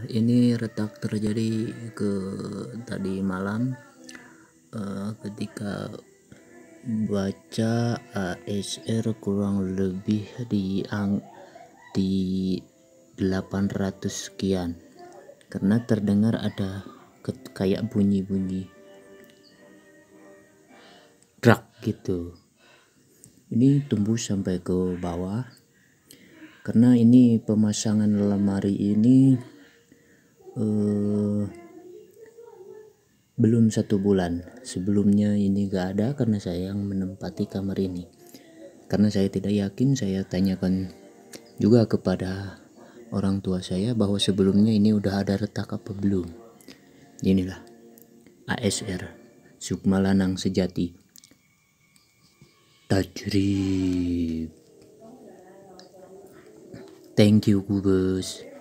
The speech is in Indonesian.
Ini retak terjadi tadi malam ketika baca ASR kurang lebih di 800 sekian, karena terdengar ada kayak bunyi drak gitu. Ini tembus sampai ke bawah karena ini pemasangan lemari ini belum 1 bulan. Sebelumnya ini gak ada karena saya yang menempati kamar ini. Karena saya tidak yakin, saya tanyakan juga kepada orang tua saya bahwa sebelumnya ini udah ada retak apa belum. Inilah ASR, Sukma Lanang Sejati Tajrib. Thank you Kubus.